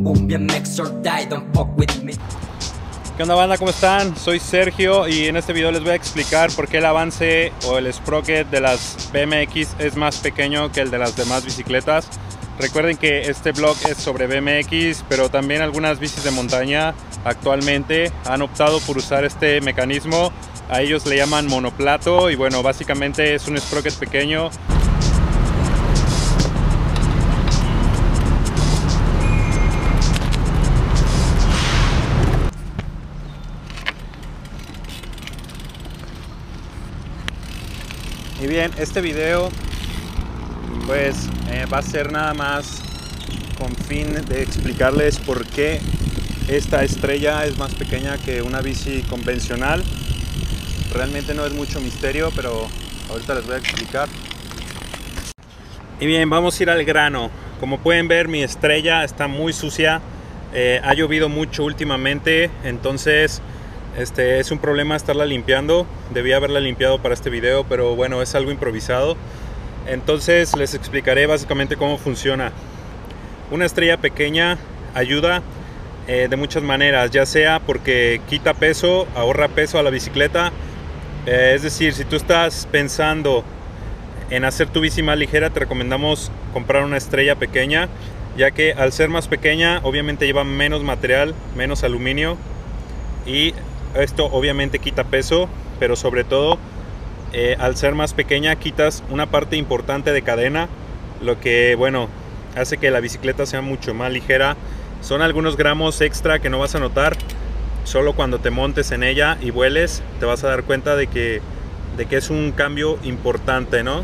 un BMX or die, don't fuck with me. ¿Qué onda, banda? ¿Cómo están? Soy Sergio y en este video les voy a explicar por qué el avance o el sprocket de las BMX es más pequeño que el de las demás bicicletas. Recuerden que este vlog es sobre BMX, pero también algunas bicis de montaña actualmente han optado por usar este mecanismo. A ellos le llaman monoplato y bueno, básicamente es un sprocket pequeño. Y bien, este video pues va a ser nada más con fin de explicarles por qué esta estrella es más pequeña que una bici convencional. Realmente no es mucho misterio, pero ahorita les voy a explicar. Y bien, vamos a ir al grano. Como pueden ver, mi estrella está muy sucia. Ha llovido mucho últimamente, entonces es un problema estarla limpiando. Debía haberla limpiado para este video, pero bueno, es algo improvisado. Entonces les explicaré básicamente cómo funciona. Una estrella pequeña ayuda de muchas maneras, ya sea porque quita peso, ahorra peso a la bicicleta. Es decir, si tú estás pensando en hacer tu bici más ligera, te recomendamos comprar una estrella pequeña, ya que al ser más pequeña obviamente lleva menos material, menos aluminio, y esto obviamente quita peso, pero sobre todo al ser más pequeña quitas una parte importante de cadena, lo que bueno hace que la bicicleta sea mucho más ligera. Son algunos gramos extra que no vas a notar, solo cuando te montes en ella y vueles te vas a dar cuenta de que es un cambio importante, ¿no?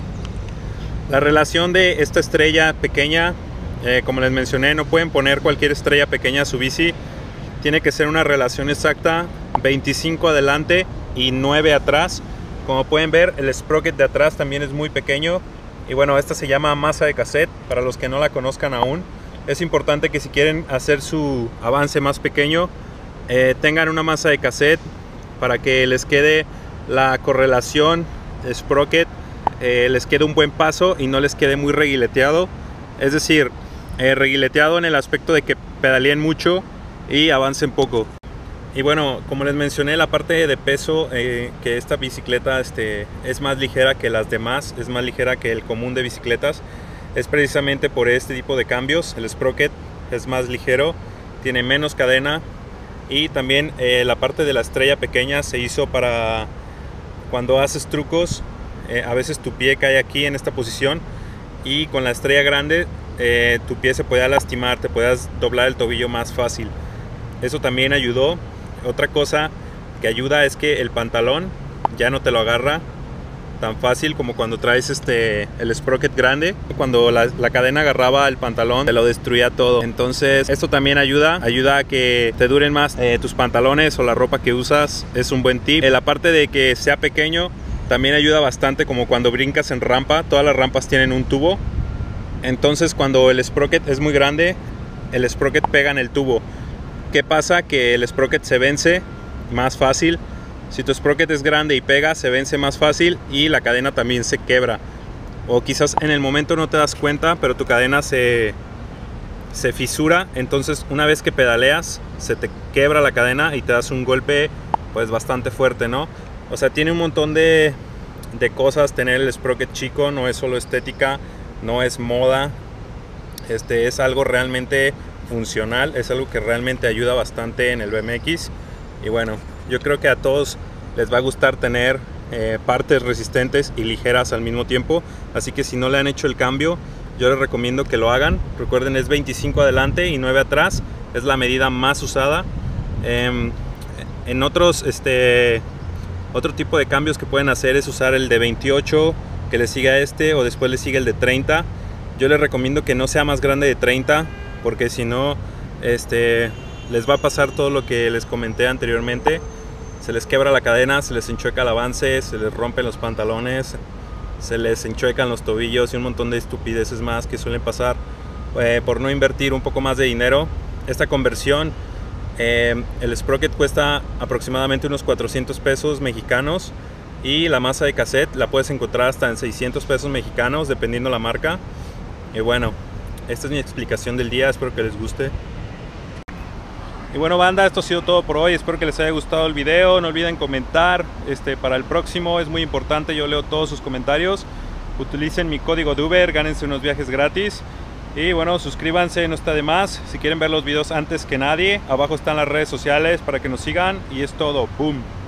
La relación de esta estrella pequeña, como les mencioné, no pueden poner cualquier estrella pequeña a su bici. Tiene que ser una relación exacta, 25 adelante y 9 atrás. Como pueden ver, el sprocket de atrás también es muy pequeño. Y bueno, esta se llama masa de cassette, para los que no la conozcan aún. Es importante que si quieren hacer su avance más pequeño, tengan una masa de cassette para que les quede la correlación sprocket, les quede un buen paso y no les quede muy reguileteado. Es decir, reguileteado en el aspecto de que pedaleen mucho y avancen poco. Y bueno, como les mencioné, la parte de peso, que esta bicicleta es más ligera que las demás, es más ligera que el común de bicicletas, es precisamente por este tipo de cambios. El sprocket es más ligero, tiene menos cadena, y también la parte de la estrella pequeña se hizo para cuando haces trucos. A veces tu pie cae aquí en esta posición, y con la estrella grande tu pie se puede lastimar, te puedes doblar el tobillo más fácil. Eso también ayudó. Otra cosa que ayuda es que el pantalón ya no te lo agarra tan fácil como cuando traes el sprocket grande. Cuando la cadena agarraba el pantalón, te lo destruía todo. Entonces esto también ayuda a que te duren más tus pantalones o la ropa que usas. Es un buen tip. La parte de que sea pequeño también ayuda bastante, como cuando brincas en rampa. Todas las rampas tienen un tubo, entonces cuando el sprocket es muy grande, el sprocket pega en el tubo. ¿Qué pasa? Que el sprocket se vence más fácil. Si tu sprocket es grande y pega, se vence más fácil y la cadena también se quebra. O quizás en el momento no te das cuenta, pero tu cadena se fisura. Entonces una vez que pedaleas, se te quebra la cadena y te das un golpe pues bastante fuerte, ¿no? O sea, tiene un montón de cosas tener el sprocket chico. No es solo estética, no es moda. Es algo realmente funcional, es algo que realmente ayuda bastante en el BMX. Y bueno, yo creo que a todos les va a gustar tener partes resistentes y ligeras al mismo tiempo, así que si no le han hecho el cambio, yo les recomiendo que lo hagan. Recuerden, es 25 adelante y 9 atrás, es la medida más usada. En otros otro tipo de cambios que pueden hacer es usar el de 28, que le siga o después le sigue el de 30. Yo les recomiendo que no sea más grande de 30, porque si no les va a pasar todo lo que les comenté anteriormente. Se les quebra la cadena, se les enchueca el avance, se les rompen los pantalones, se les enchuecan los tobillos y un montón de estupideces más que suelen pasar por no invertir un poco más de dinero. Esta conversión, el sprocket cuesta aproximadamente unos 400 pesos mexicanos, y la masa de cassette la puedes encontrar hasta en 600 pesos mexicanos dependiendo la marca. Y bueno, esta es mi explicación del día, espero que les guste. Y bueno, banda, esto ha sido todo por hoy, espero que les haya gustado el video. No olviden comentar, para el próximo es muy importante, yo leo todos sus comentarios. Utilicen mi código de Uber, gánense unos viajes gratis. Y bueno, suscríbanse, no está de más. Si quieren ver los videos antes que nadie, abajo están las redes sociales para que nos sigan. Y es todo, boom.